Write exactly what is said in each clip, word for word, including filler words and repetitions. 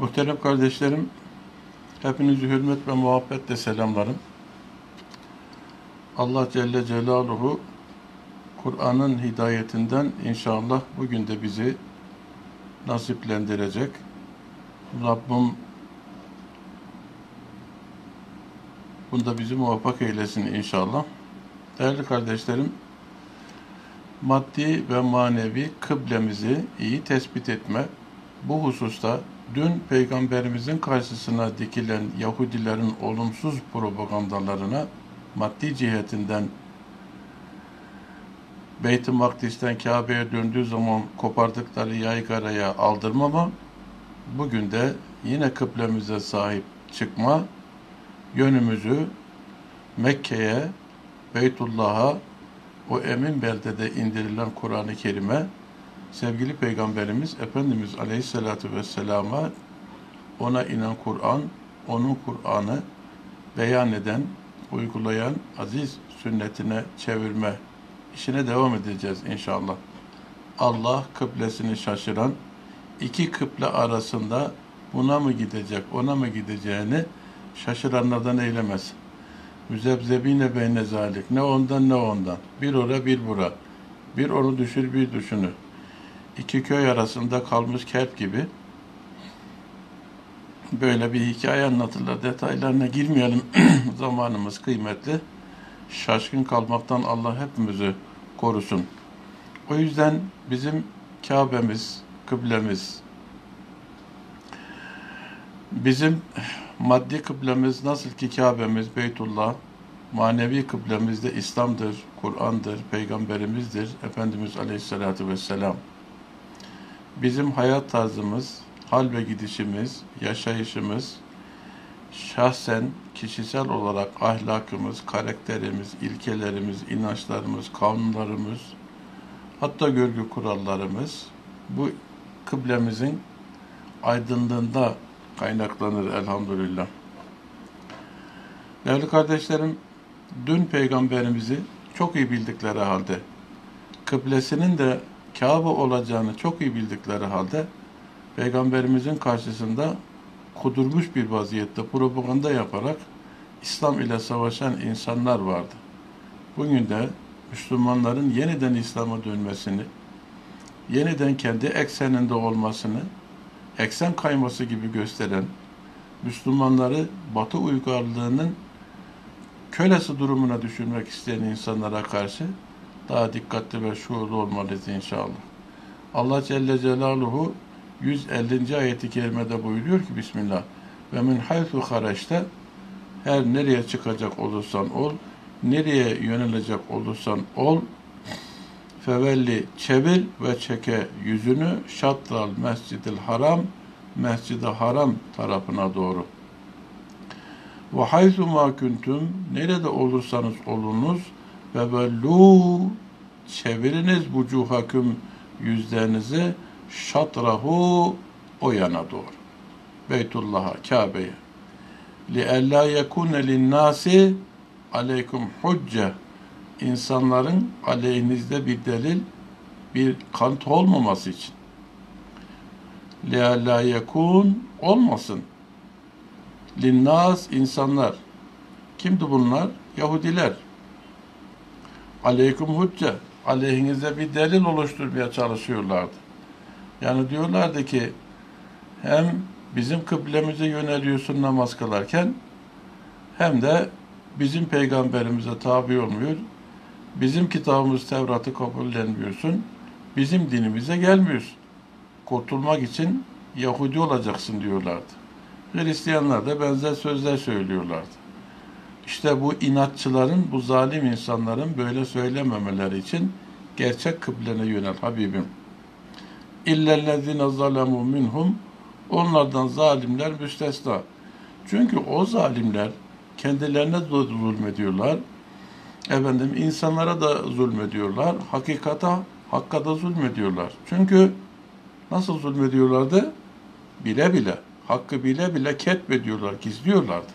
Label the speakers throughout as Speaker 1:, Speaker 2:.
Speaker 1: Muhterem kardeşlerim, hepinizi hürmet ve muhabbetle selamlarım. Allah Celle Celaluhu Kur'an'ın hidayetinden inşallah bugün de bizi nasiplendirecek. Rabbim bunda bizi muvaffak eylesin inşallah. Değerli kardeşlerim, maddi ve manevi kıblemizi iyi tespit etme, bu hususta dün Peygamberimizin karşısına dikilen Yahudilerin olumsuz propagandalarına maddi cihetinden Beyt-i Makdis'ten Kabe'ye döndüğü zaman kopardıkları yaygaraya aldırmama, bugün de yine kıblemize sahip çıkma, yönümüzü Mekke'ye, Beytullah'a, o emin beldede indirilen Kur'an-ı Kerim'e, sevgili Peygamberimiz Efendimiz Aleyhisselatü Vesselam'a, ona inen Kur'an, onun Kur'an'ı beyan eden, uygulayan aziz sünnetine çevirme işine devam edeceğiz inşallah. Allah kıblesini şaşıran, iki kıble arasında buna mı gidecek, ona mı gideceğini şaşıranlardan eylemesin. Müzebzebine beyne zalik. Ne ondan ne ondan. Bir ora bir bura. Bir onu düşür bir düşünür. İki köy arasında kalmış kelp gibi böyle bir hikaye anlatırlar. Detaylarına girmeyelim. Zamanımız kıymetli. Şaşkın kalmaktan Allah hepimizi korusun. O yüzden bizim Kabe'miz, kıblemiz, bizim maddi kıblemiz nasıl ki Kabe'miz, Beytullah, manevi kıblemiz de İslam'dır, Kur'an'dır, Peygamberimizdir, Efendimiz Aleyhisselatü Vesselam. Bizim hayat tarzımız, hal ve gidişimiz, yaşayışımız, şahsen, kişisel olarak ahlakımız, karakterimiz, ilkelerimiz, inançlarımız, kanunlarımız, hatta görgü kurallarımız bu kıblemizin aydınlığında kaynaklanır elhamdülillah. Değerli kardeşlerim, dün Peygamberimizi çok iyi bildikleri halde, kıblesinin de Kabe olacağını çok iyi bildikleri halde, Peygamberimizin karşısında kudurmuş bir vaziyette propaganda yaparak İslam ile savaşan insanlar vardı. Bugün de Müslümanların yeniden İslam'a dönmesini, yeniden kendi ekseninde olmasını, eksen kayması gibi gösteren, Müslümanları Batı uygarlığının kölesi durumuna düşürmek isteyen insanlara karşı daha dikkatli ve şuurlu olmalıyız inşallah. Allah Celle Celaluhu yüz ellinci ayeti kerimede buyuruyor ki Bismillah ve min haythu haraçte, her nereye çıkacak olursan ol, nereye yönelecek olursan ol, fevelli çevir ve çeke yüzünü şatral mescidil haram, mescid-i haram tarafına doğru. Ve haythu ma kuntum, nerede olursanız olunuz, ve vellu çeviriniz vucuhakum, yüzlerinizi şatrahu, o yana doğru. Beytullah'a, Kabe'ye. لِأَلَّا يَكُونَ لِلنَّاسِ عَلَيْكُمْ حُجَّةً, İnsanların aleyhinizde bir delil, bir kanıt olmaması için. لِأَلَّا يَكُونَ, olmasın. لِلنَّاسِ, insanlar. Kimdi bunlar? Yahudiler. Aleyküm hücce, aleyhinize bir delil oluşturmaya çalışıyorlardı. Yani diyorlardı ki, hem bizim kıblemize yöneliyorsun namaz kılarken, hem de bizim peygamberimize tabi olmuyor, bizim kitabımız Tevrat'ı kabullenmiyorsun, bizim dinimize gelmiyorsun. Kurtulmak için Yahudi olacaksın diyorlardı. Hristiyanlar da benzer sözler söylüyorlardı. İşte bu inatçıların, bu zalim insanların böyle söylememeleri için gerçek kıblene yönel Habibim. İllellezine zalemu minhum, onlardan zalimler müstesna. Çünkü o zalimler kendilerine de zulmediyorlar. Efendim insanlara da zulmediyorlar. Hakikata, hakka da zulmediyorlar. Çünkü nasıl zulmediyorlardı? Bile bile, hakkı bile bile ketbediyorlar, gizliyorlardı.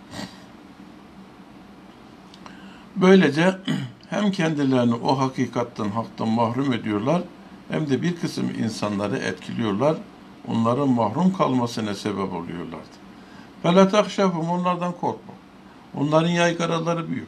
Speaker 1: Böylece hem kendilerini o hakikatten, haktan mahrum ediyorlar, hem de bir kısım insanları etkiliyorlar, onların mahrum kalmasına sebep oluyorlardı. فَلَا تَخْشَفُمْ Onlardan korkma. Onların yaygaraları büyük.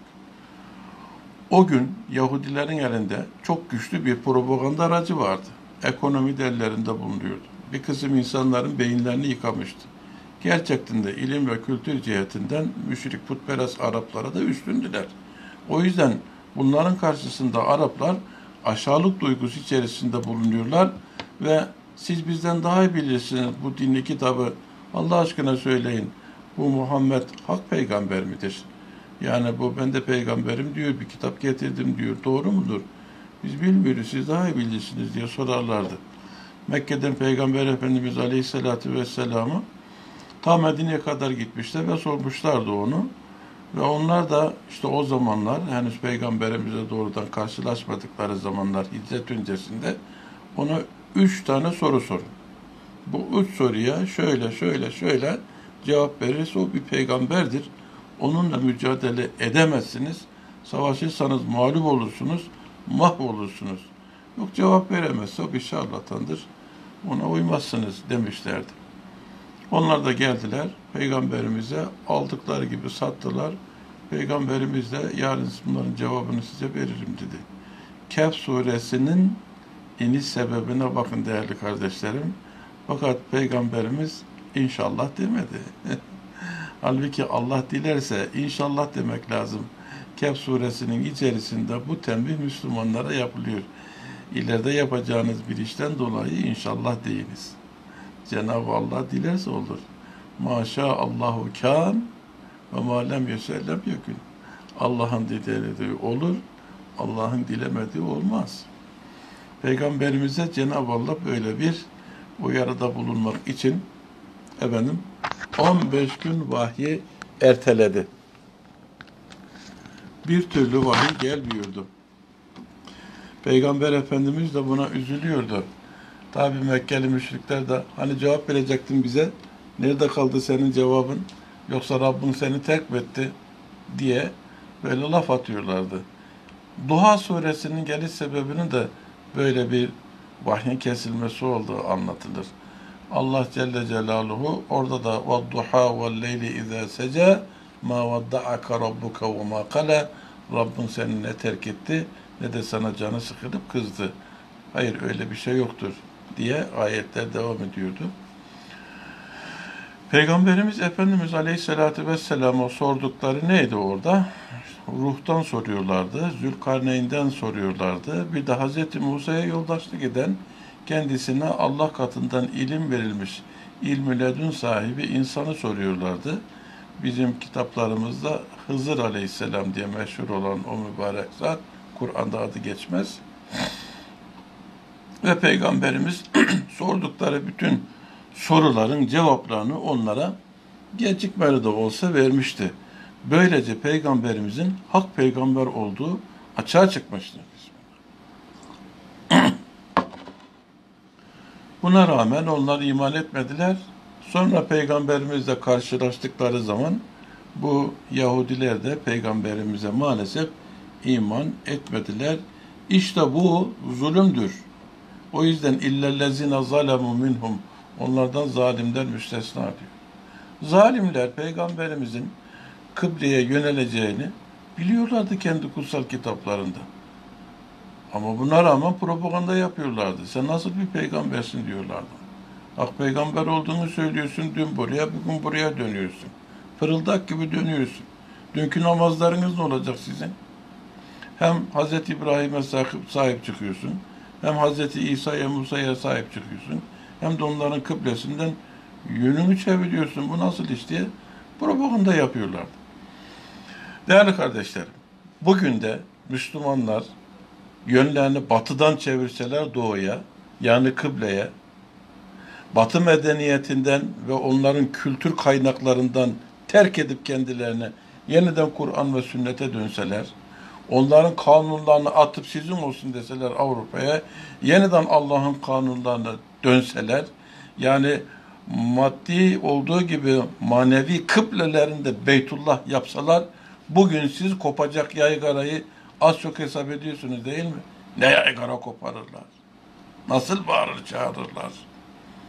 Speaker 1: O gün Yahudilerin elinde çok güçlü bir propaganda aracı vardı. Ekonomi de ellerinde bulunuyordu. Bir kısım insanların beyinlerini yıkamıştı. Gerçekten de ilim ve kültür cihetinden müşrik putperest Araplara da üstündüler. O yüzden bunların karşısında Araplar aşağılık duygusu içerisinde bulunuyorlar ve siz bizden daha iyi bilirsiniz bu dinli kitabı, Allah aşkına söyleyin, bu Muhammed hak peygamber midir? Yani bu ben de peygamberim diyor, bir kitap getirdim diyor, doğru mudur? Biz bilmiyoruz, siz daha iyi bilirsiniz diye sorarlardı. Mekke'den Peygamber Efendimiz Aleyhisselatü Vesselam'ı ta Medine'ye kadar gitmişler ve sormuşlardı onu. Ve onlar da işte o zamanlar, henüz Peygamberimize doğrudan karşılaşmadıkları zamanlar, hicret öncesinde ona üç tane soru sorun. Bu üç soruya şöyle şöyle şöyle cevap verirse o bir peygamberdir. Onunla mücadele edemezsiniz. Savaşırsanız mağlup olursunuz, mahvolursunuz. Yok cevap veremezse o bir şarlatandır. Ona uymazsınız demişlerdi. Onlar da geldiler, Peygamberimize aldıkları gibi sattılar. Peygamberimiz de yarın bunların cevabını size veririm dedi. Kehf suresinin iniş sebebine bakın değerli kardeşlerim. Fakat Peygamberimiz inşallah demedi. Halbuki Allah dilerse inşallah demek lazım. Kehf suresinin içerisinde bu tembih Müslümanlara yapılıyor. İleride yapacağınız bir işten dolayı inşallah deyiniz. Cenab-ı Allah dilerse olur. Maşaallahu kân ve mâ lem yesellem yekün. Allah'ın dilediği olur, Allah'ın dilemediği olmaz. Peygamberimize Cenab-ı Allah böyle bir uyarıda bulunmak için efendim on beş gün vahyi erteledi. Bir türlü vahiy gelmiyordu. Peygamber Efendimiz de buna üzülüyordu. Tabi Mekkeli müşrikler de hani cevap verecektin bize, nerede kaldı senin cevabın, yoksa Rabbin seni terk mi etti diye böyle laf atıyorlardı. Duha suresinin geliş sebebinin de böyle bir vahyin kesilmesi olduğu anlatılır. Allah Celle Celaluhu orada da وَالضُّحَا وَالْلَيْلِ اِذَا سَجَى مَا وَدَّعَكَ رَبُّكَ وَمَا قَلَى Rabbin seni ne terk etti ne de sana canı sıkılıp kızdı. Hayır öyle bir şey yoktur diye ayetler devam ediyordu. Peygamberimiz Efendimiz Aleyhisselatü Vesselam'a sordukları neydi orada? Ruhtan soruyorlardı, Zülkarneyn'den soruyorlardı. Bir de Hazreti Musa'ya yoldaşlık eden, kendisine Allah katından ilim verilmiş, ilm-i ledün sahibi insanı soruyorlardı. Bizim kitaplarımızda Hızır Aleyhisselam diye meşhur olan o mübarek zat, Kur'an'da adı geçmez. Ve Peygamberimiz sordukları bütün soruların cevaplarını onlara gecikmeli de olsa vermişti. Böylece Peygamberimizin hak peygamber olduğu açığa çıkmıştır. Buna rağmen onlar iman etmediler. Sonra Peygamberimizle karşılaştıkları zaman bu Yahudiler de Peygamberimize maalesef iman etmediler. İşte bu zulümdür. O yüzden illellezine zalemu minhum, onlardan zalimler müstesna diyor. Zalimler Peygamberimizin kıbleye yöneleceğini biliyorlardı kendi kutsal kitaplarında. Ama buna rağmen propaganda yapıyorlardı. Sen nasıl bir peygambersin diyorlardı. Hak peygamber olduğunu söylüyorsun, dün buraya, bugün buraya dönüyorsun. Fırıldak gibi dönüyorsun. Dünkü namazlarınız ne olacak sizin? Hem Hz. İbrahim'e sahip çıkıyorsun, hem Hz. İsa'ya, Musa'ya sahip çıkıyorsun, hem de onların kıblesinden yönünü çeviriyorsun. Bu nasıl iş diye propaganda yapıyorlardı. Değerli kardeşlerim, bugün de Müslümanlar yönlerini batıdan çevirseler doğuya, yani kıbleye, batı medeniyetinden ve onların kültür kaynaklarından terk edip kendilerine yeniden Kur'an ve sünnete dönseler, onların kanunlarını atıp sizin olsun deseler Avrupa'ya, yeniden Allah'ın kanunlarına dönseler, yani maddi olduğu gibi manevi kıblelerinde Beytullah yapsalar, bugün siz kopacak yaygarayı az çok hesap ediyorsunuz değil mi? Ne yaygara koparırlar? Nasıl bağırır çağırırlar?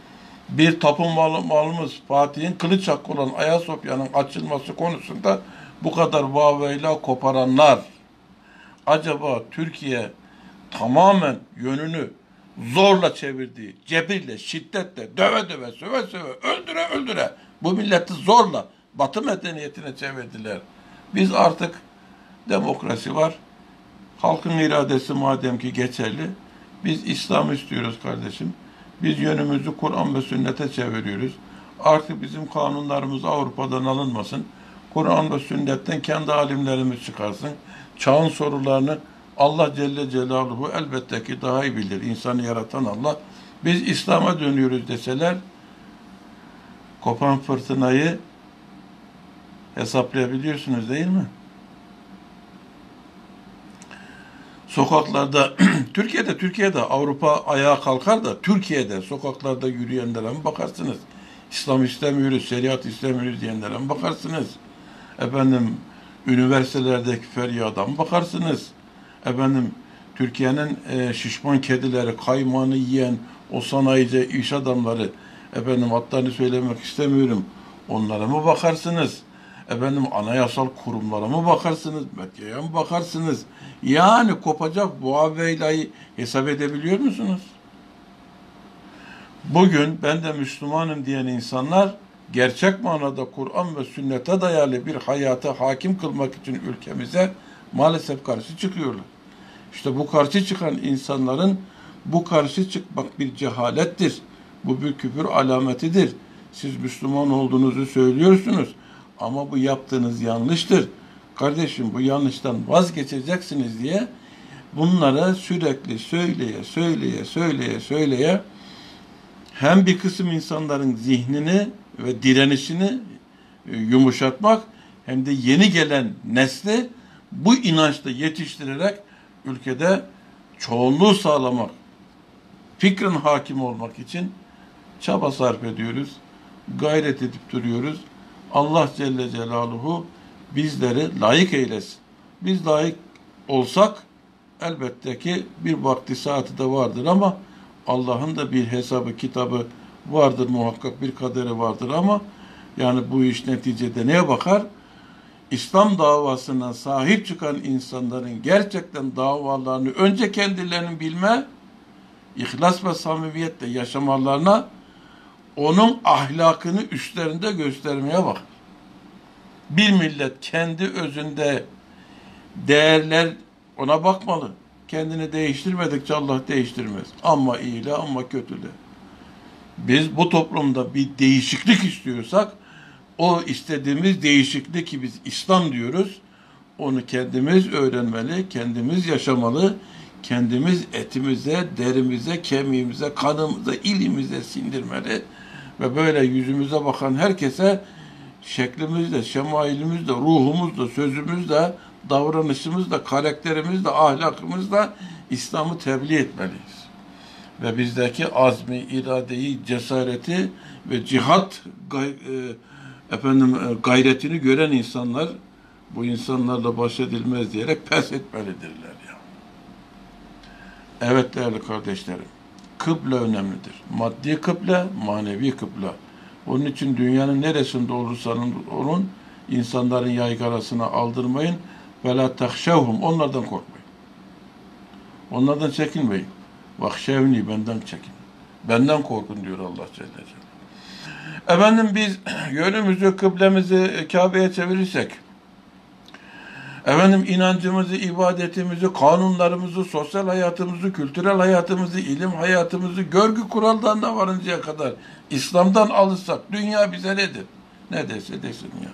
Speaker 1: Bir tapınmamız Fatih'in kılıç hakkı olan Ayasofya'nın açılması konusunda bu kadar vaveyla koparanlar, acaba Türkiye tamamen yönünü zorla çevirdiği, cebirle, şiddetle, döve döve, söve söve, öldüre öldüre bu milleti zorla Batı medeniyetine çevirdiler. Biz artık demokrasi var, halkın iradesi madem ki geçerli, biz İslam istiyoruz kardeşim. Biz yönümüzü Kur'an ve sünnete çeviriyoruz. Artık bizim kanunlarımız Avrupa'dan alınmasın. Kur'an ve sünnetten kendi alimlerimiz çıkarsın. Çağın sorularını Allah Celle Celaluhu elbette ki daha iyi bilir. İnsanı yaratan Allah. Biz İslam'a dönüyoruz deseler, kopan fırtınayı hesaplayabiliyorsunuz değil mi? Sokaklarda, Türkiye'de, Türkiye'de Avrupa ayağa kalkar da Türkiye'de sokaklarda yürüyenlere mi bakarsınız? İslam istemiyoruz, şeriat istemiyoruz diyenlere mi bakarsınız? Efendim, üniversitelerdeki feryada mı bakarsınız? Efendim, Türkiye'nin e, şişman kedileri, kaymağını yiyen o sanayici iş adamları, efendim adlarını söylemek istemiyorum, onlara mı bakarsınız? Efendim anayasal kurumlara mı bakarsınız? Medyaya mı bakarsınız? Yani kopacak bu aveylayı hesap edebiliyor musunuz? Bugün ben de Müslümanım diyen insanlar gerçek manada Kur'an ve sünnete dayalı bir hayata hakim kılmak için ülkemize maalesef karşı çıkıyorlar. İşte bu karşı çıkan insanların bu karşı çıkmak bir cehalettir. Bu bir küfür alametidir. Siz Müslüman olduğunuzu söylüyorsunuz ama bu yaptığınız yanlıştır. Kardeşim bu yanlıştan vazgeçeceksiniz diye bunlara sürekli söyleye, söyleye, söyleye, söyleye hem bir kısım insanların zihnini ve direnişini yumuşatmak hem de yeni gelen nesli bu inançla yetiştirerek ülkede çoğunluğu sağlamak, fikrin hakim olmak için çaba sarf ediyoruz, gayret edip duruyoruz. Allah Celle Celaluhu bizleri layık eylesin. Biz layık olsak elbette ki bir vakti saati de vardır ama Allah'ın da bir hesabı, kitabı vardır muhakkak, bir kaderi vardır ama yani bu iş neticede neye bakar? İslam davasına sahip çıkan insanların gerçekten davalarını önce kendilerinin bilme, ihlas ve samimiyetle yaşamalarına, onun ahlakını üstlerinde göstermeye bak. Bir millet kendi özünde değerler ona bakmalı. Kendini değiştirmedikçe Allah değiştirmez. Ama iyiyle ama kötüyle. Biz bu toplumda bir değişiklik istiyorsak o istediğimiz değişiklik ki biz İslam diyoruz. Onu kendimiz öğrenmeli, kendimiz yaşamalı, kendimiz etimize, derimize, kemiğimize, kanımıza, ilimize sindirmeli ve böyle yüzümüze bakan herkese şeklimizle, şemailimizle, ruhumuzla, sözümüzle, davranışımızla, karakterimizle, ahlakımızla İslam'ı tebliğ etmeliyiz. Ve bizdeki azmi, iradeyi, cesareti ve cihat gay, e, efendim e, gayretini gören insanlar bu insanlarla baş edilmez diyerek pes etmelidirler ya. Evet değerli kardeşlerim, kıble önemlidir. Maddi kıble, manevi kıble. Onun için dünyanın neresinde olursanız olun, insanların yaygarasına aldırmayın. Ve la tahşevhum, onlardan korkmayın. Onlardan çekinmeyin. Vahşevni, benden çekin. Benden korkun diyor Allah Celle Celaluhu. Efendim biz yönümüzü, kıblemizi Kabe'ye çevirirsek, efendim inancımızı, ibadetimizi, kanunlarımızı, sosyal hayatımızı, kültürel hayatımızı, ilim hayatımızı, görgü kurallarına varıncaya kadar İslam'dan alırsak dünya bize nedir? Ne dese desin ya.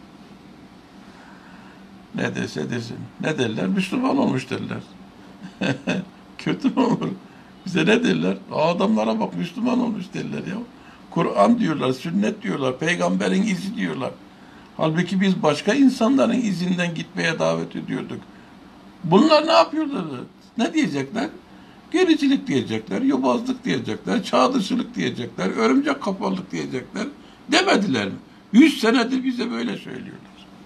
Speaker 1: Ne dese desin. Ne derler? Müslüman olmuş derler. Kötü mü olur? Bize ne derler? Adamlara bak Müslüman olmuş derler ya. Kur'an diyorlar, sünnet diyorlar, peygamberin izi diyorlar. Halbuki biz başka insanların izinden gitmeye davet ediyorduk. Bunlar ne yapıyorlar? Ne diyecekler? Gericilik diyecekler, yobazlık diyecekler, çağ dışılık diyecekler, örümcek kafalık diyecekler. Demediler mi? Yüz senedir bize böyle söylüyorlar.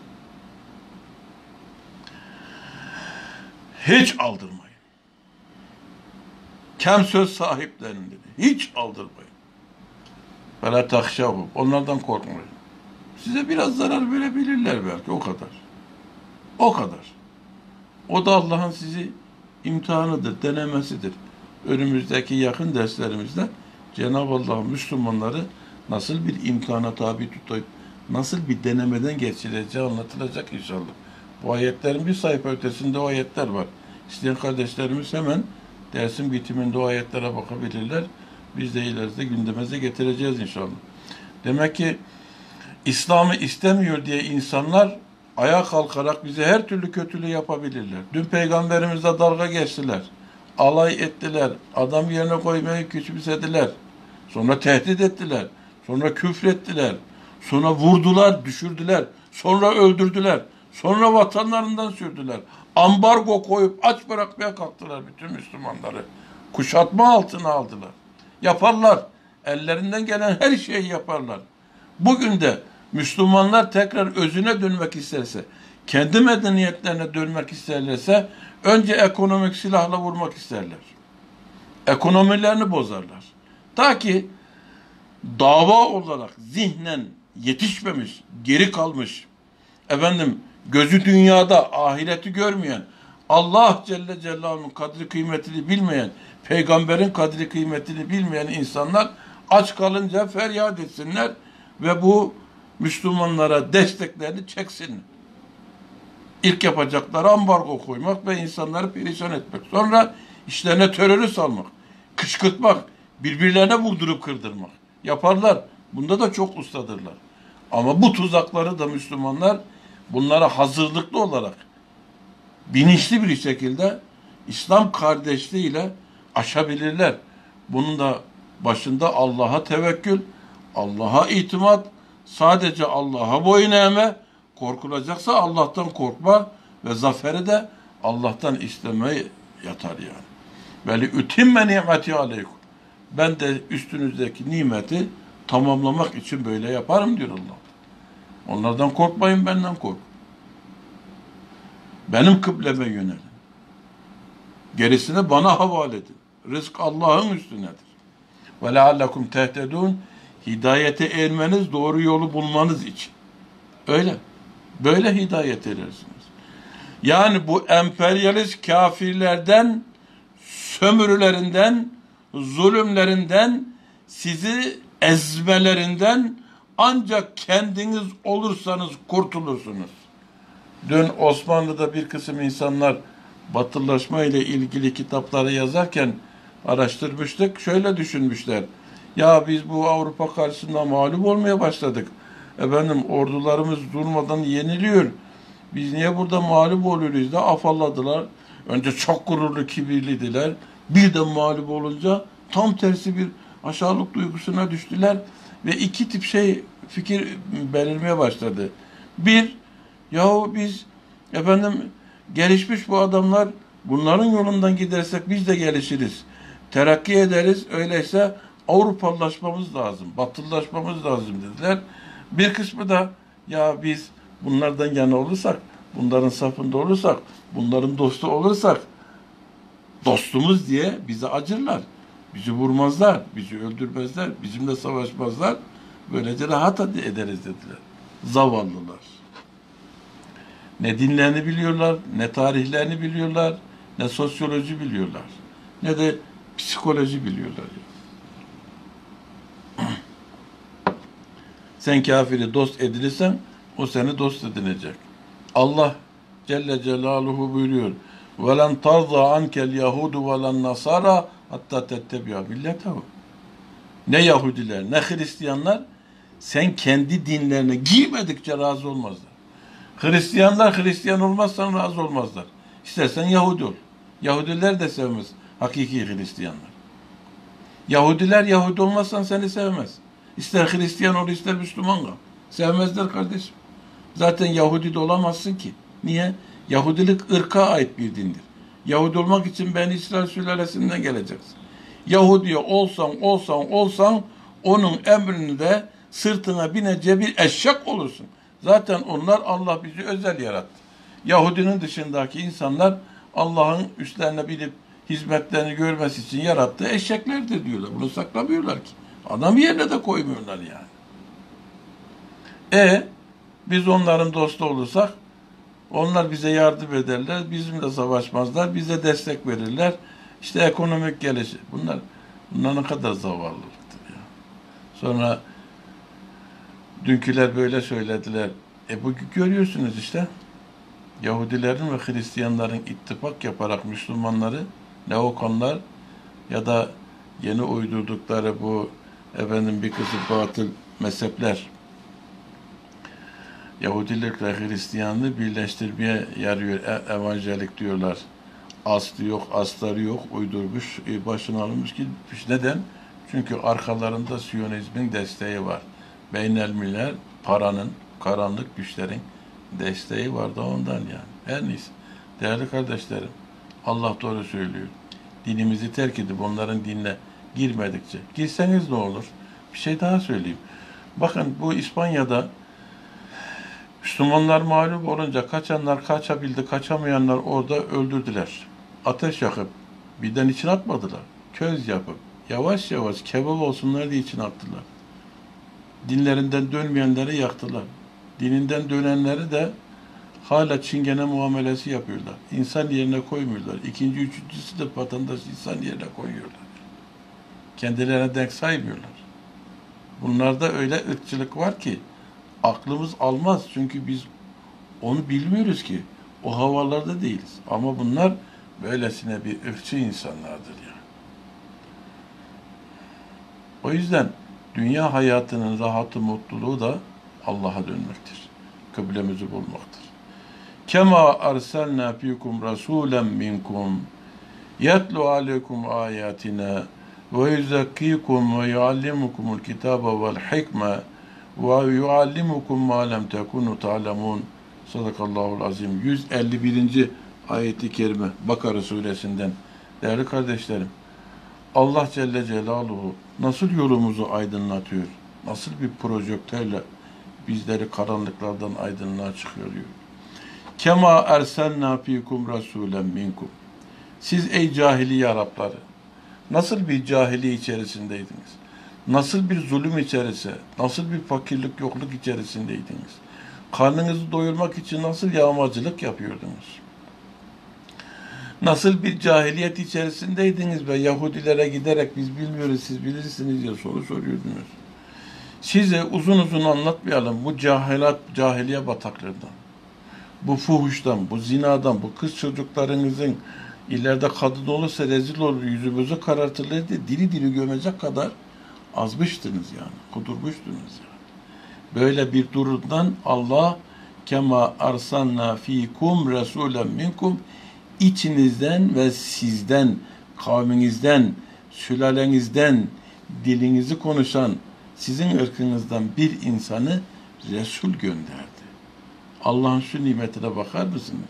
Speaker 1: Hiç aldırmayın. Kem söz sahiplerinin dedi. Hiç aldırmayın. فَلَا تَخْشَوْهُمْ Onlardan korkmayın. Size biraz zarar verebilirler belki, o kadar. O kadar. O da Allah'ın sizi imtihanıdır, denemesidir. Önümüzdeki yakın derslerimizde Cenab-ı Allah Müslümanları nasıl bir imtihana tabi tutayım, nasıl bir denemeden geçireceği anlatılacak inşallah. Bu ayetlerin bir sayfa ötesinde o ayetler var. İsteyen kardeşlerimiz hemen dersin bitiminde o ayetlere bakabilirler. Biz de ileride gündemimize getireceğiz inşallah. Demek ki İslam'ı istemiyor diye insanlar ayağa kalkarak bize her türlü kötülüğü yapabilirler. Dün peygamberimizle dalga geçtiler. Alay ettiler. Adam yerine koymayı küçümsediler. Sonra tehdit ettiler. Sonra küfrettiler. Sonra vurdular, düşürdüler. Sonra öldürdüler. Sonra vatanlarından sürdüler. Ambargo koyup aç bırakmaya kalktılar bütün Müslümanları. Kuşatma altına aldılar. Yaparlar. Ellerinden gelen her şeyi yaparlar. Bugün de Müslümanlar tekrar özüne dönmek isterse, kendi medeniyetlerine dönmek isterlerse, önce ekonomik silahla vurmak isterler. Ekonomilerini bozarlar. Ta ki dava olarak zihnen yetişmemiş, geri kalmış, efendim gözü dünyada, ahireti görmeyen, Allah Celle Celaluhu'nun kadri kıymetini bilmeyen, peygamberin kadri kıymetini bilmeyen insanlar aç kalınca feryat etsinler ve bu Müslümanlara desteklerini çeksinler. İlk yapacakları ambargo koymak ve insanları perişan etmek. Sonra işlerine terörü salmak, kışkırtmak, birbirlerine vurdurup kırdırmak. Yaparlar. Bunda da çok ustadırlar. Ama bu tuzakları da Müslümanlar bunlara hazırlıklı olarak bilinçli bir şekilde İslam kardeşliğiyle aşabilirler. Bunun da başında Allah'a tevekkül, Allah'a itimat, sadece Allah'a boyun eğme, korkulacaksa Allah'tan korkma ve zaferi de Allah'tan istemeye yatar yani. Veli ütimme nimeti aleykum. Ben de üstünüzdeki nimeti tamamlamak için böyle yaparım diyor Allah. Onlardan korkmayın, benden kork. Benim kıbleme yönelin. Gerisini bana havale edin. Rızk Allah'ın üstünedir. Ve leallekum tehtedun. Hidayete ermeniz, doğru yolu bulmanız için. Öyle. Böyle hidayet edersiniz. Yani bu emperyalist kafirlerden, sömürülerinden, zulümlerinden, sizi ezmelerinden ancak kendiniz olursanız kurtulursunuz. Dün Osmanlı'da bir kısım insanlar batılılaşma ile ilgili kitapları yazarken araştırmıştık. Şöyle düşünmüşler. Ya biz bu Avrupa karşısında mağlup olmaya başladık. Efendim ordularımız durmadan yeniliyor. Biz niye burada mağlup oluyoruz da afalladılar. Önce çok gururlu, kibirliydiler. Birden mağlup olunca tam tersi bir aşağılık duygusuna düştüler. Ve iki tip şey fikir belirmeye başladı. Bir, yahu biz efendim gelişmiş bu adamlar, bunların yolundan gidersek biz de gelişiriz. Terakki ederiz. Öyleyse Avrupalılaşmamız lazım, batılılaşmamız lazım dediler. Bir kısmı da ya biz bunlardan yana olursak, bunların safında olursak, bunların dostu olursak dostumuz diye bize acırlar. Bizi vurmazlar, bizi öldürmezler, bizimle savaşmazlar. Böylece rahat ederiz dediler. Zavallılar. Ne dinlerini biliyorlar, ne tarihlerini biliyorlar, ne sosyoloji biliyorlar, ne de psikoloji biliyorlar. Sen kafiri dost edinirsen, o seni dost edinecek. Allah Celle Celaluhu buyuruyor. وَلَنْ تَرْضَ عَنْكَ الْيَهُودُ وَلَنْ نَصَارَى hatta tettebi'a milletehu. Ne Yahudiler, ne Hristiyanlar sen kendi dinlerine giymedikçe razı olmazlar. Hristiyanlar Hristiyan olmazsan razı olmazlar. İstersen Yahudi ol. Yahudiler de sevmez hakiki Hristiyanlar. Yahudiler Yahudi olmazsan seni sevmez. İster Hristiyan ol, ister Müslüman ol. Sevmezler kardeşim. Zaten Yahudi de olamazsın ki. Niye? Yahudilik ırka ait bir dindir. Yahudi olmak için ben İsrail sülalesinden geleceksin. Yahudi olsan, olsan, olsan onun emrinde sırtına binece bir eşek olursun. Zaten onlar Allah bizi özel yarattı. Yahudinin dışındaki insanlar Allah'ın üstlerine binip hizmetlerini görmesi için yarattığı eşeklerdir diyorlar. Bunu saklamıyorlar ki. Adam yerine de koymuyorlar yani. E biz onların dostu olursak onlar bize yardım ederler, bizimle savaşmazlar, bize destek verirler. İşte ekonomik gelişim. Bunlar, bunlar ne kadar zavallılıktır ya. Sonra dünküler böyle söylediler. E bugün görüyorsunuz işte. Yahudilerin ve Hristiyanların ittifak yaparak Müslümanları, neokonlar ya da yeni uydurdukları bu efendim bir kısım batıl mezhepler Yahudilikle Hristiyanlığı birleştirmeye yarıyor. E evangelik diyorlar. Aslı yok, astarı yok, uydurmuş, başına alınmış gitmiş. Neden? Çünkü arkalarında Siyonizmin desteği var. Beynelmiler, paranın, karanlık güçlerin desteği var da ondan yani. Her neyse. Değerli kardeşlerim, Allah doğru söylüyor. Dinimizi terk edip onların dinine girmedikçe. Girseniz ne olur? Bir şey daha söyleyeyim. Bakın bu İspanya'da Müslümanlar mağlup olunca kaçanlar kaçabildi, kaçamayanlar orada öldürdüler. Ateş yakıp birden içine atmadılar. Köz yapıp yavaş yavaş kebap olsunlar diye içine attılar. Dinlerinden dönmeyenleri yaktılar. Dininden dönenleri de hala çingene muamelesi yapıyorlar. İnsan yerine koymuyorlar. İkinci, üçüncüsü de vatandaş insan yerine koyuyorlar. Kendilerine denk saymıyorlar. Bunlarda öyle ırkçılık var ki aklımız almaz. Çünkü biz onu bilmiyoruz ki. O havalarda değiliz. Ama bunlar böylesine bir ırkçı insanlardır yani. O yüzden dünya hayatının rahatı, mutluluğu da Allah'a dönmektir. Kıblemizi bulmaktır. Kema arsalna fikum rasulen minkum yetlu aleykum ayatina ve yuzakkikum ve yuallimukumul kitaba vel hikme ve yuallimukum ma lem tekunu ta'lemun. Sadakallahul azim. yüz elli birinci ayeti kerime Bakara suresinden. Değerli kardeşlerim, Allah Celle Celaluhu nasıl yolumuzu aydınlatıyor, nasıl bir projektörle bizleri karanlıklardan aydınlığa çıkarıyor. Kema erselna fikum rasulen minkum. Siz ey cahiliye Arapları, nasıl bir cahiliye içerisindeydiniz? Nasıl bir zulüm içerisinde, nasıl bir fakirlik, yokluk içerisindeydiniz? Karnınızı doyurmak için nasıl yağmacılık yapıyordunuz? Nasıl bir cahiliyet içerisindeydiniz ve Yahudilere giderek biz bilmiyoruz, siz bilirsiniz diye soru soruyordunuz. Size uzun uzun anlatmayalım bu cahilat, cahiliye bataklığından, bu fuhuştan, bu zinadan, bu kız çocuklarınızın ileride kadın olursa rezil olur, yüzümüzü karartırlar diye diri diri gömecek kadar azmıştınız yani, kudurmuştunuz yani. Böyle bir durumdan Allah kema arsalna fikum rasulen minkum, içinizden ve sizden, kavminizden, sülalenizden, dilinizi konuşan, sizin ırkınızdan bir insanı Resul gönderdi. Allah'ın şu nimetine bakar mısınız?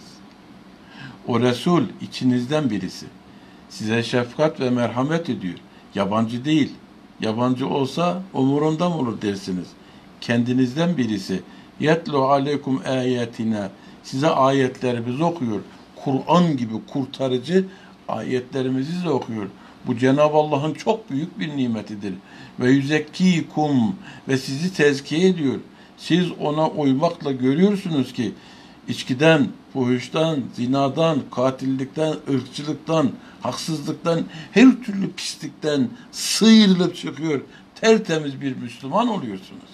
Speaker 1: O Resul içinizden birisi. Size şefkat ve merhamet ediyor. Yabancı değil. Yabancı olsa umurunda mı olur dersiniz. Kendinizden birisi. Yetlu aleykum ayatina. Size ayetlerimizi okuyor. Kur'an gibi kurtarıcı ayetlerimizi de okuyor. Bu Cenab-ı Allah'ın çok büyük bir nimetidir. Ve yüzekkikum, ve sizi tezkiye ediyor. Siz ona uymakla görüyorsunuz ki içkiden, fuhuştan, zinadan, katillikten, ırkçılıktan, haksızlıktan, her türlü pislikten sıyrılıp çıkıyor. Tertemiz bir Müslüman oluyorsunuz.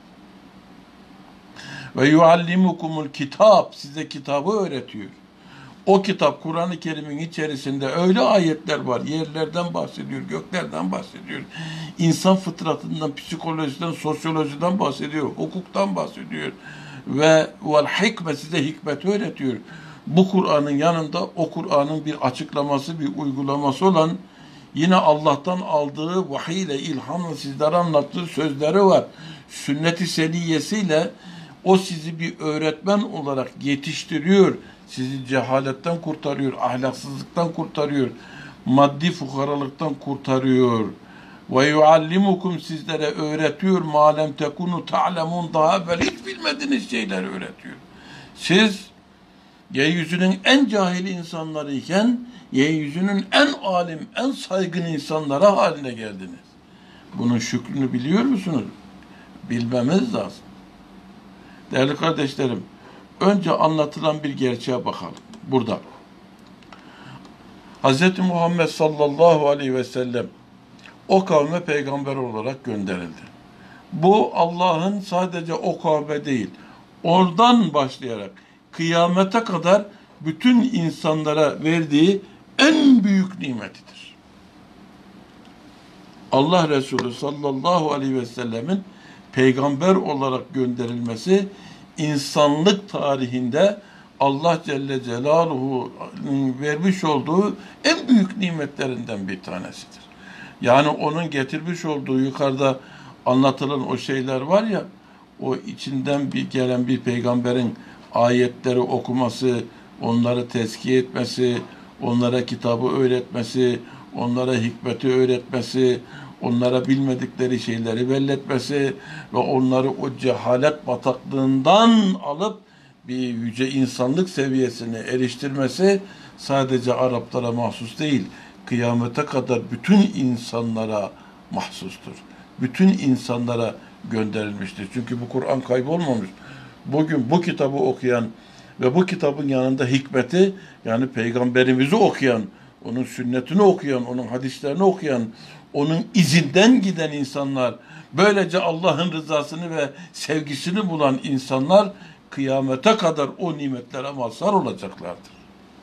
Speaker 1: Ve yuallimukumul kitap, size kitabı öğretiyor. O kitap Kur'an-ı Kerim'in içerisinde öyle ayetler var. Yerlerden bahsediyor, göklerden bahsediyor. İnsan fıtratından, psikolojiden, sosyolojiden bahsediyor, hukuktan bahsediyor. Ve vel hikme, size hikmet öğretiyor. Bu Kur'an'ın yanında o Kur'an'ın bir açıklaması, bir uygulaması olan yine Allah'tan aldığı vahiy ile, ilhamla sizlere anlattığı sözleri var. Sünnet-i seniyesiyle o sizi bir öğretmen olarak yetiştiriyor. Sizi cehaletten kurtarıyor, ahlaksızlıktan kurtarıyor, maddi fukaralıktan kurtarıyor. Ve yuallimukum, sizlere öğretiyor. Ma lem tekunu ta'lemun, daha evvel hiç bilmediğiniz şeyler öğretiyor. Siz yeryüzünün en cahil insanlarıyken yeryüzünün en alim, en saygın insanlara haline geldiniz. Bunun şükrünü biliyor musunuz? Bilmemiz lazım. Değerli kardeşlerim, önce anlatılan bir gerçeğe bakalım. Burada. Hz. Muhammed sallallahu aleyhi ve sellem o kavme peygamber olarak gönderildi. Bu Allah'ın sadece o kavme değil, oradan başlayarak kıyamete kadar bütün insanlara verdiği en büyük nimetidir. Allah Resulü sallallahu aleyhi ve sellemin peygamber olarak gönderilmesi insanlık tarihinde Allah Celle Celaluhu'nun vermiş olduğu en büyük nimetlerinden bir tanesidir. Yani onun getirmiş olduğu yukarıda anlatılan o şeyler var ya, o içinden bir gelen bir peygamberin ayetleri okuması, onları tezkiye etmesi, onlara kitabı öğretmesi, onlara hikmeti öğretmesi, onlara bilmedikleri şeyleri belletmesi ve onları o cehalet bataklığından alıp bir yüce insanlık seviyesine eriştirmesi sadece Araplara mahsus değil, kıyamete kadar bütün insanlara mahsustur. Bütün insanlara gönderilmiştir. Çünkü bu Kur'an kaybolmamış. Bugün bu kitabı okuyan ve bu kitabın yanında hikmeti, yani peygamberimizi okuyan, onun sünnetini okuyan, onun hadislerini okuyan, onun izinden giden insanlar, böylece Allah'ın rızasını ve sevgisini bulan insanlar kıyamete kadar o nimetlere mazhar olacaklardır.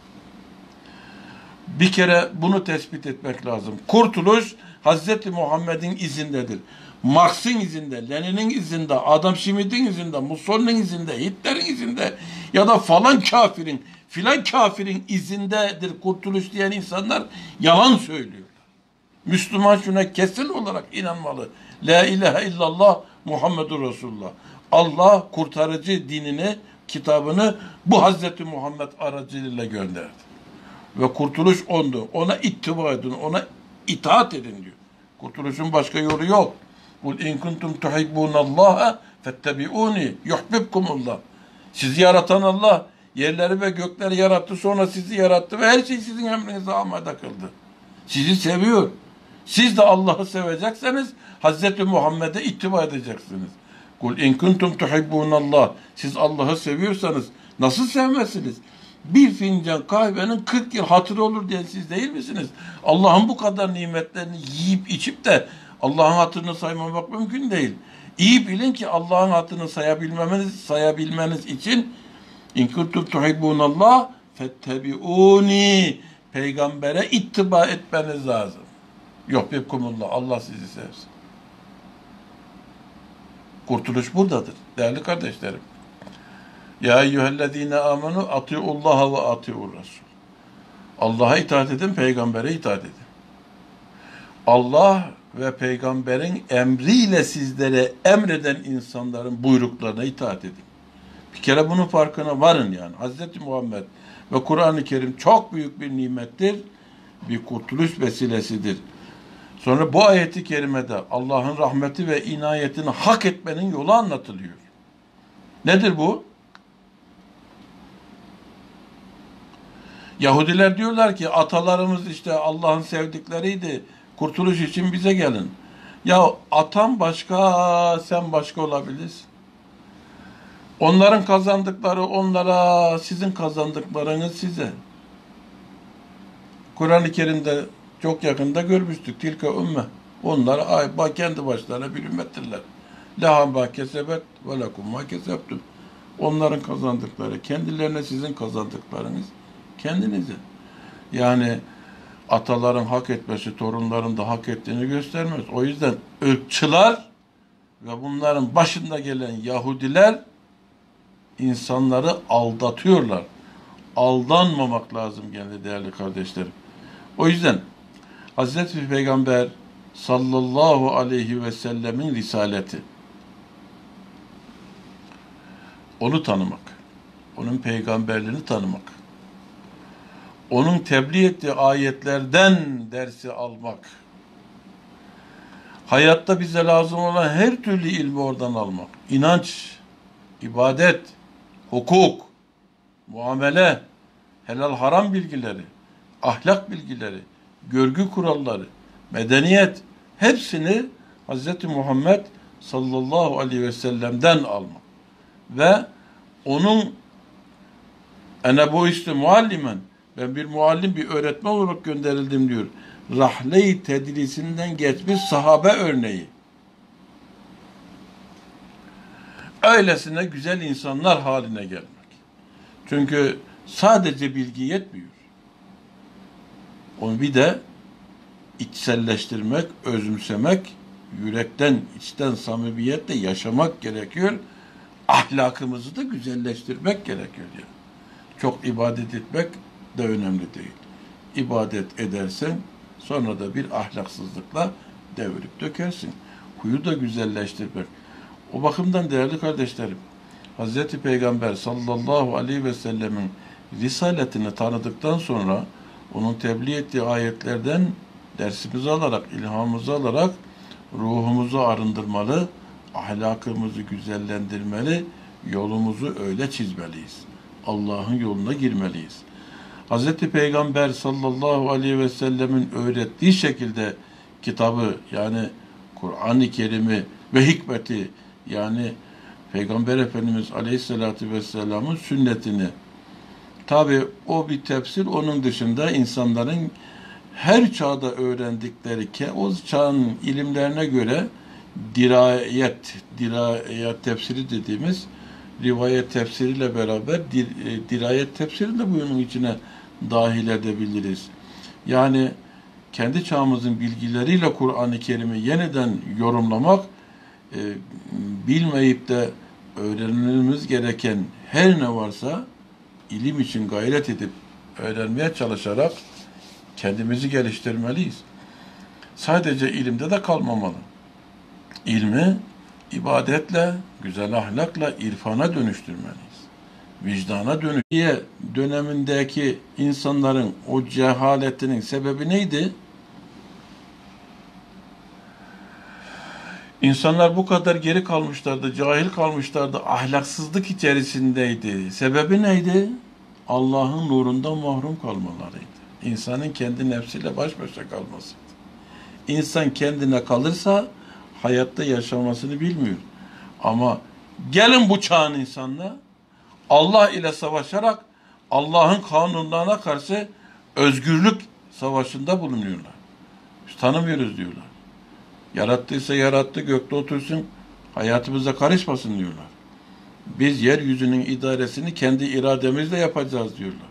Speaker 1: Bir kere bunu tespit etmek lazım. Kurtuluş Hazreti Muhammed'in izindedir. Marx'ın izinde, Lenin'in izinde, Adam Smith'in izinde, Mussolini'nin izinde, Hitler'in izinde ya da falan kafirin, filan kafirin izindedir kurtuluş diyen insanlar yalan söylüyorlar. Müslüman şuna kesin olarak inanmalı. La ilahe illallah Muhammedur Resulullah. Allah kurtarıcı dinini, kitabını bu Hazreti Muhammed aracılığıyla gönderdi. Ve kurtuluş ondu. Ona ittiba edin, ona itaat edin diyor. Kurtuluşun başka yolu yok. Kul in kuntum tuhibbunallaha fettebi'uni yuhibbukumullah. Sizi yaratan Allah yerleri ve gökleri yarattı, sonra sizi yarattı ve her şeyi sizin emrinize amade kıldı. Sizi seviyor. Siz de Allah'ı sevecekseniz Hazreti Muhammed'e ittiba edeceksiniz. Kul in kuntum tuhibbunallah. Siz Allah'ı seviyorsanız nasıl sevmezsiniz? Bir fincan kahvenin kırk yıl hatırı olur diyen siz değil misiniz? Allah'ın bu kadar nimetlerini yiyip içip de Allah'ın hatırını saymamak mümkün değil. İyi bilin ki Allah'ın hatırını sayabilmeniz, sayabilmeniz için in kuntum tuhibbunallah fettebi'uni, peygambere ittiba etmeniz lazım. Yok bibkumullah, Allah sizi sevsin. Kurtuluş buradadır değerli kardeşlerim. Ya eyyühellezine amenu atiullaha ve atiur Resul. Allah'a itaat edin, peygambere itaat edin. Allah ve peygamberin emriyle sizlere emreden insanların buyruklarına itaat edin. Bir kere bunun farkına varın yani. Hazreti Muhammed ve Kur'an-ı Kerim çok büyük bir nimettir, bir kurtuluş vesilesidir. Sonra bu ayeti kerimede Allah'ın rahmeti ve inayetini hak etmenin yolu anlatılıyor. Nedir bu? Yahudiler diyorlar ki atalarımız işte Allah'ın sevdikleriydi. Kurtuluş için bize gelin. Ya atan başka, sen başka olabilirsin. Onların kazandıkları onlara, sizin kazandıklarınız size. Kur'an-ı Kerim'de çok yakında görmüştük. Tilke ümme. Onlar ay, kendi başlarına bir ümmettirler. Leha ma kesebet ve lekum ma kesebtum. Onların kazandıkları, kendilerine sizin kazandıklarınız kendinize. Yani ataların hak etmesi, torunların da hak ettiğini göstermez. O yüzden ırkçılar ve bunların başında gelen Yahudiler insanları aldatıyorlar. Aldanmamak lazım gene değerli kardeşlerim. O yüzden Hazreti Peygamber sallallahu aleyhi ve sellemin risaleti, onu tanımak, onun peygamberliğini tanımak, onun tebliğ ettiği ayetlerden dersi almak, hayatta bize lazım olan her türlü ilmi oradan almak, inanç, ibadet, hukuk, muamele, helal haram bilgileri, ahlak bilgileri, görgü kuralları, medeniyet, hepsini Hazreti Muhammed sallallahu aleyhi ve sellem'den almak. Ve onun ene bu işte muallimen, ben bir muallim, bir öğretmen olarak gönderildim diyor. Rahle-i tedrisinden geçmiş sahabe örneği. Öylesine güzel insanlar haline gelmek. Çünkü sadece bilgi yetmiyor. Onu bir de içselleştirmek, özümsemek, yürekten, içten samimiyetle yaşamak gerekiyor. Ahlakımızı da güzelleştirmek gerekiyor. Yani. Çok ibadet etmek de önemli değil. İbadet edersen sonra da bir ahlaksızlıkla devirip dökersin. Huyu da güzelleştirmek. O bakımdan değerli kardeşlerim, Hazreti Peygamber sallallahu aleyhi ve sellemin risaletini tanıdıktan sonra onun tebliğ ettiği ayetlerden dersimizi alarak, ilhamımızı alarak ruhumuzu arındırmalı, ahlakımızı güzellendirmeli, yolumuzu öyle çizmeliyiz. Allah'ın yoluna girmeliyiz. Hazreti Peygamber sallallahu aleyhi ve sellemin öğrettiği şekilde kitabı, yani Kur'an-ı Kerim'i ve hikmeti, yani Peygamber Efendimiz aleyhissalatü vesselamın sünnetini, tabi o bir tefsir, onun dışında insanların her çağda öğrendikleri ki o çağın ilimlerine göre dirayet, dirayet tefsiri dediğimiz rivayet tefsiriyle beraber dir, e, dirayet tefsirini de bunun içine dahil edebiliriz. Yani kendi çağımızın bilgileriyle Kur'an-ı Kerim'i yeniden yorumlamak, e, bilmeyip de öğrenmemiz gereken her ne varsa ilim için gayret edip öğrenmeye çalışarak kendimizi geliştirmeliyiz. Sadece ilimde de kalmamalı. İlmi ibadetle, güzel ahlakla irfana dönüştürmeliyiz. Vicdana dönüş. Dönemindeki insanların o cehaletinin sebebi neydi? İnsanlar bu kadar geri kalmışlardı, cahil kalmışlardı, ahlaksızlık içerisindeydi. Sebebi neydi? Allah'ın nurundan mahrum kalmalarıydı. İnsanın kendi nefsiyle baş başa kalmasıydı. İnsan kendine kalırsa hayatta yaşamasını bilmiyor. Ama gelin bu çağın insanla Allah ile savaşarak Allah'ın kanunlarına karşı özgürlük savaşında bulunuyorlar. Biz tanımıyoruz diyorlar. Yarattıysa yarattı, gökte otursun, hayatımıza karışmasın diyorlar. Biz yeryüzünün idaresini kendi irademizle yapacağız diyorlar.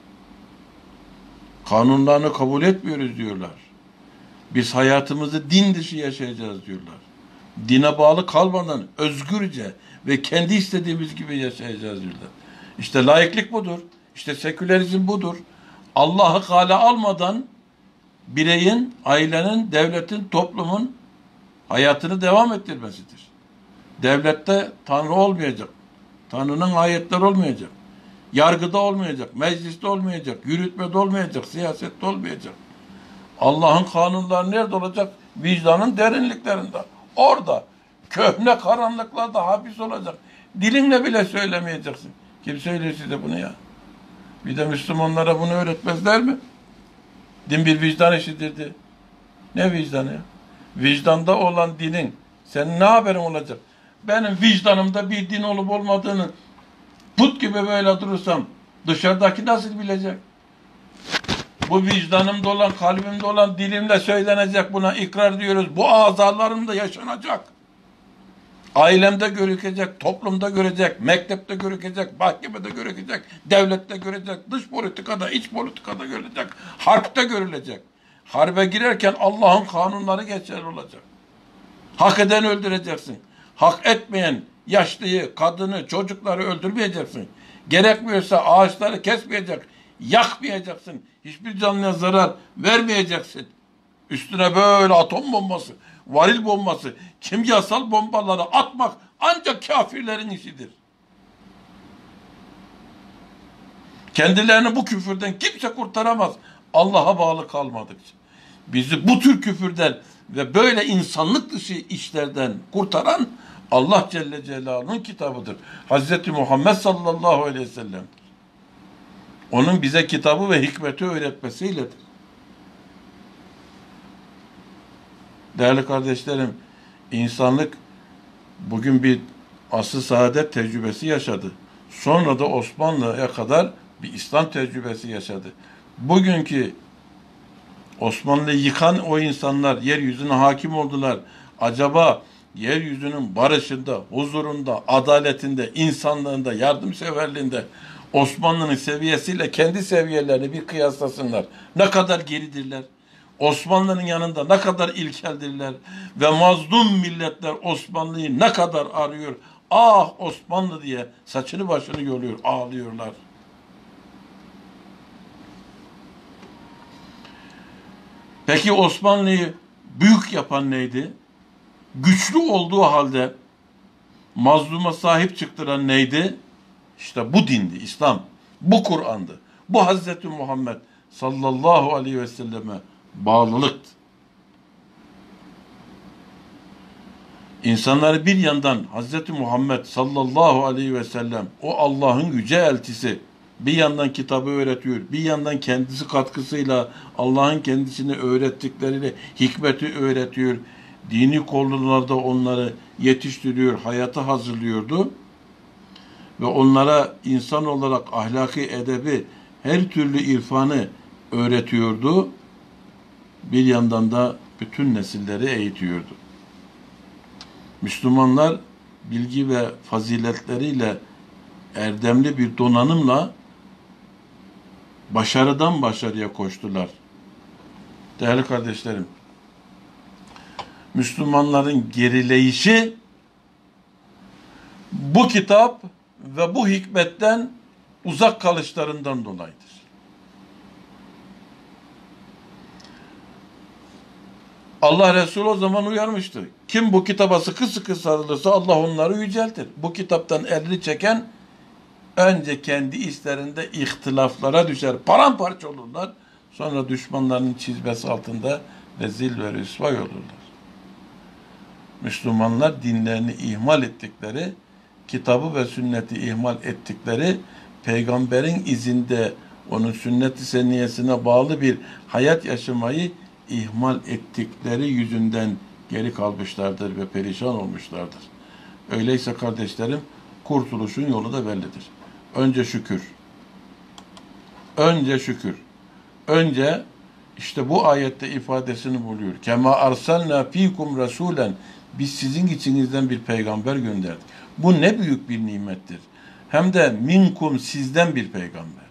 Speaker 1: Kanunlarını kabul etmiyoruz diyorlar. Biz hayatımızı din dışı yaşayacağız diyorlar. Dine bağlı kalmadan özgürce ve kendi istediğimiz gibi yaşayacağız diyorlar. İşte laiklik budur. İşte sekülerizm budur. Allah'ı kale almadan bireyin, ailenin, devletin, toplumun hayatını devam ettirmesidir. Devlette Tanrı olmayacak. Tanrı'nın ayetleri olmayacak. Yargıda olmayacak, mecliste olmayacak, yürütmede olmayacak, siyasette olmayacak. Allah'ın kanunları nerede olacak? Vicdanın derinliklerinde. Orada. Köhne karanlıklarda hapis olacak. Dilinle bile söylemeyeceksin. Kim söylüyor size bunu ya? Bir de Müslümanlara bunu öğretmezler mi? Din bir vicdan işidir. Ne vicdanı ya? Vicdanda olan dinin senin ne haberin olacak? Benim vicdanımda bir din olup olmadığını put gibi böyle durursam dışarıdaki nasıl bilecek? Bu vicdanımda olan, kalbimde olan dilimle söylenecek, buna ikrar diyoruz. Bu azalarımda yaşanacak. Ailemde görükecek, toplumda görecek, mektepte görükecek, mahkemede görükecek, devlette görecek, dış politikada, iç politikada görülecek, harpte görülecek. Harbe girerken Allah'ın kanunları geçerli olacak. Hak eden öldüreceksin. Hak etmeyen yaşlıyı, kadını, çocukları öldürmeyeceksin. Gerekmiyorsa ağaçları kesmeyecek, yakmayacaksın. Hiçbir canlıya zarar vermeyeceksin. Üstüne böyle atom bombası, varil bombası, kimyasal bombaları atmak ancak kafirlerin işidir. Kendilerini bu küfürden kimse kurtaramaz. Allah'a bağlı kalmadıkça. Bizi bu tür küfürden ve böyle insanlık dışı işlerden kurtaran Allah Celle Celaluhu'nun kitabıdır. Hazreti Muhammed sallallahu aleyhi ve sellem. Onun bize kitabı ve hikmeti öğretmesiyledir. Değerli kardeşlerim, İnsanlık bugün bir asr-ı saadet tecrübesi yaşadı. Sonra da Osmanlı'ya kadar bir İslam tecrübesi yaşadı. Bugünkü Osmanlı'yı yıkan o insanlar yeryüzüne hakim oldular. Acaba yeryüzünün barışında, huzurunda, adaletinde, insanlığında, yardımseverliğinde Osmanlı'nın seviyesiyle kendi seviyelerini bir kıyaslasınlar. Ne kadar geridirler? Osmanlı'nın yanında ne kadar ilkeldirler? Ve mazlum milletler Osmanlı'yı ne kadar arıyor? Ah Osmanlı diye saçını başını yoluyor, ağlıyorlar. Peki Osmanlı'yı büyük yapan neydi? Güçlü olduğu halde mazluma sahip çıktıran neydi? İşte bu dindi, İslam. Bu Kur'an'dı. Bu Hazreti Muhammed sallallahu aleyhi ve selleme bağlılıktı. İnsanları bir yandan Hazreti Muhammed sallallahu aleyhi ve sellem, o Allah'ın yüce elçisi, bir yandan kitabı öğretiyor, bir yandan kendisi katkısıyla Allah'ın kendisine öğrettikleriyle hikmeti öğretiyor. Dini konularda onları yetiştiriyor, hayata hazırlıyordu. Ve onlara insan olarak ahlaki edebi, her türlü irfanı öğretiyordu. Bir yandan da bütün nesilleri eğitiyordu. Müslümanlar bilgi ve faziletleriyle erdemli bir donanımla başarıdan başarıya koştular. Değerli kardeşlerim, Müslümanların gerileyişi bu kitap ve bu hikmetten uzak kalışlarından dolayıdır. Allah Resulü o zaman uyarmıştı. Kim bu kitaba sıkı sıkı sarılırsa Allah onları yüceltir. Bu kitaptan elini çeken önce kendi işlerinde ihtilaflara düşer. Paramparça olurlar. Sonra düşmanlarının çizmesi altında rezil ve rüsvay olurlar. Müslümanlar dinlerini ihmal ettikleri, kitabı ve sünneti ihmal ettikleri, peygamberin izinde onun sünnet-i seniyesine bağlı bir hayat yaşamayı ihmal ettikleri yüzünden geri kalmışlardır ve perişan olmuşlardır. Öyleyse kardeşlerim, kurtuluşun yolu da bellidir. Önce şükür. Önce şükür. Önce işte bu ayette ifadesini buluyor. Kema arsalna fikum rasulen. Biz sizin içinizden bir peygamber gönderdik. Bu ne büyük bir nimettir. Hem de minkum, sizden bir peygamber.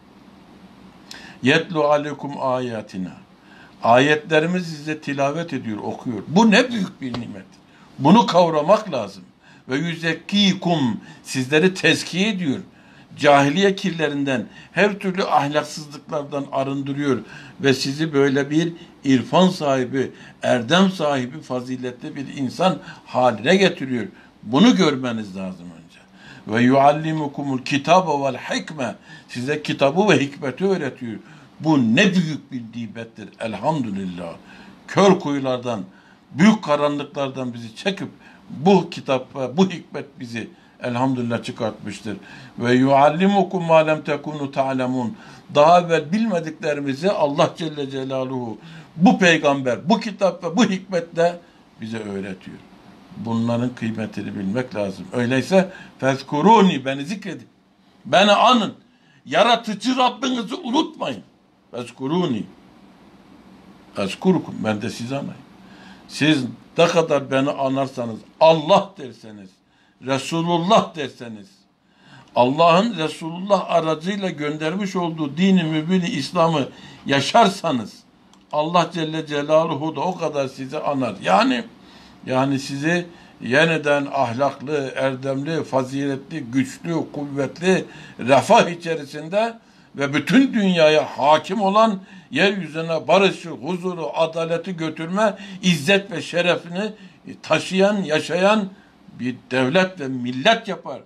Speaker 1: Yetlu alekum ayatina. Ayetlerimiz size tilavet ediyor, okuyor. Bu ne büyük bir nimet. Bunu kavramak lazım. Ve yüzekkikum, sizleri tezkiye ediyor. Cahiliye kirlerinden, her türlü ahlaksızlıklardan arındırıyor ve sizi böyle bir irfan sahibi, erdem sahibi, faziletli bir insan haline getiriyor. Bunu görmeniz lazım önce. Ve yuallimukumul kitabe vel hikme, size kitabı ve hikmeti öğretiyor. Bu ne büyük bir nimettir. Elhamdülillah. Kör kuyulardan, büyük karanlıklardan bizi çekip bu kitap ve bu hikmet bizi elhamdülillah çıkartmıştır. Ve yuallimukum ma lem tekunu ta'lemun. Daha evvel bilmediklerimizi Allah Celle Celaluhu bu peygamber, bu kitap ve bu hikmetle bize öğretiyor. Bunların kıymetini bilmek lazım. Öyleyse fezkuruni, beni zikredin. Beni anın. Yaratıcı Rabbinizi unutmayın. Fezkuruni. Ezkurukum. Ben de sizi anayım. Siz ne kadar beni anarsanız, Allah derseniz, Resulullah derseniz, Allah'ın Resulullah aracıyla göndermiş olduğu dini mübini İslam'ı yaşarsanız, Allah Celle Celaluhu da o kadar sizi anar. Yani yani sizi yeniden ahlaklı, erdemli, faziletli, güçlü, kuvvetli, refah içerisinde ve bütün dünyaya hakim olan, yeryüzüne barışı, huzuru, adaleti götürme, izzet ve şerefini taşıyan, yaşayan bir devlet ve millet yapar.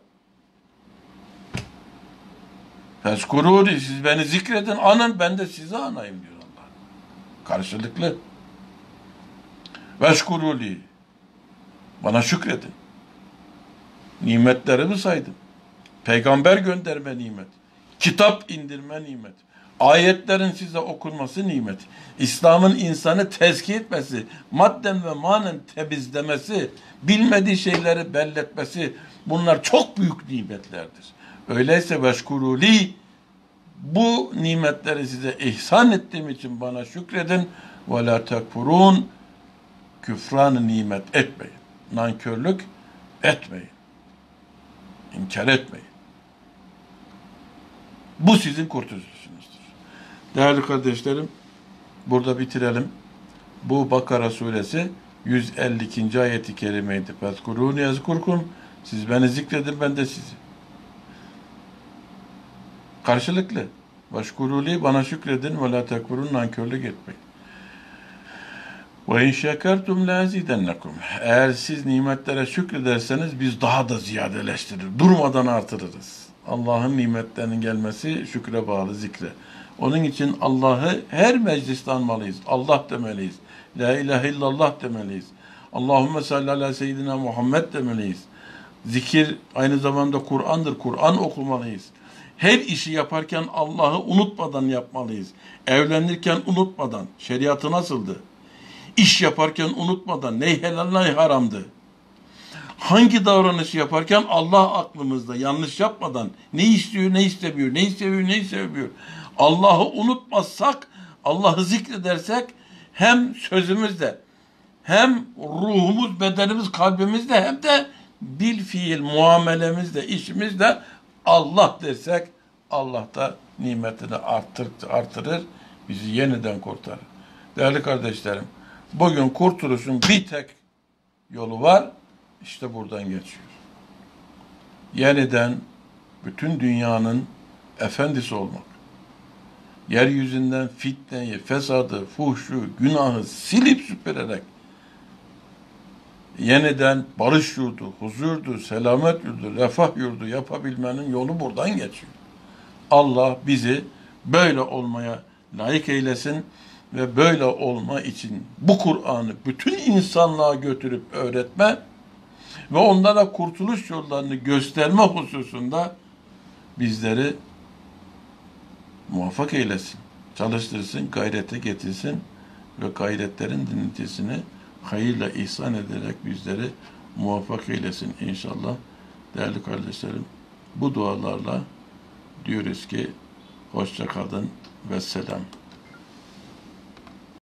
Speaker 1: Fezkuruni, siz beni zikredin, anın, ben de sizi anayım diyor Allah. Karşılıklı. Veşkuruli, bana şükredin. Nimetlerimi saydım. Peygamber gönderme nimet. Kitap indirme nimet. Ayetlerin size okunması nimet. İslam'ın insanı tezkiye etmesi, madden ve manen temizlemesi, bilmediği şeyleri belletmesi, bunlar çok büyük nimetlerdir. Öyleyse veşkuruli, bu nimetleri size ihsan ettiğim için bana şükredin. Ve la tekfurun, küfran-ı nimet etmeyin. Nankörlük etmeyin. İnkar etmeyin. Bu sizin kurtuluşunuzdur. Değerli kardeşlerim, burada bitirelim. Bu Bakara suresi yüz elli ikinci ayeti kerimeydi. Fezkurûni yazkurkum. Siz beni zikredin, ben de sizi. Karşılıklı. Veşkurûli, bana şükredin ve la tekfurun, nankörlük etmeyin. Ve in şekertum la azidennekum. Eğer siz nimetlere şükrederseniz biz daha da ziyadeleştirir, durmadan artırırız. Allah'ın nimetlerinin gelmesi şükre bağlı, zikre. Onun için Allah'ı her mecliste anmalıyız. Allah demeliyiz. La ilahe illallah demeliyiz. Allahümme salli ala seyyidina Muhammed demeliyiz. Zikir aynı zamanda Kur'an'dır. Kur'an okumalıyız. Her işi yaparken Allah'ı unutmadan yapmalıyız. Evlenirken unutmadan. Şeriatı nasıldı? İş yaparken unutmadan. Ne helal ne haramdı. Hangi davranışı yaparken Allah aklımızda, yanlış yapmadan, ne istiyor ne istemiyor, ne istemiyor ne istemiyor. Allah'ı unutmazsak, Allah'ı zikredersek hem sözümüzde, hem ruhumuz, bedenimiz, kalbimizde, hem de bil fiil muamelemizde, işimizde Allah dersek, Allah da nimetini artır, artırır, bizi yeniden kurtarır. Değerli kardeşlerim, bugün kurtuluşun bir tek yolu var, işte buradan geçiyor. Yeniden bütün dünyanın efendisi olmak. Yeryüzünden fitneyi, fesadı, fuhşu, günahı silip süpürerek yeniden barış yurdu, huzurdu, selamet yurdu, refah yurdu yapabilmenin yolu buradan geçiyor. Allah bizi böyle olmaya layık eylesin ve böyle olma için bu Kur'an'ı bütün insanlığa götürüp öğretme ve onlara kurtuluş yollarını gösterme hususunda bizleri muvaffak eylesin, çalıştırsın, gayrete getirsin ve gayretlerin dinletisini hayırla ihsan ederek bizleri muvaffak eylesin inşallah. Değerli kardeşlerim, bu dualarla diyoruz ki hoşça kalın ve selam.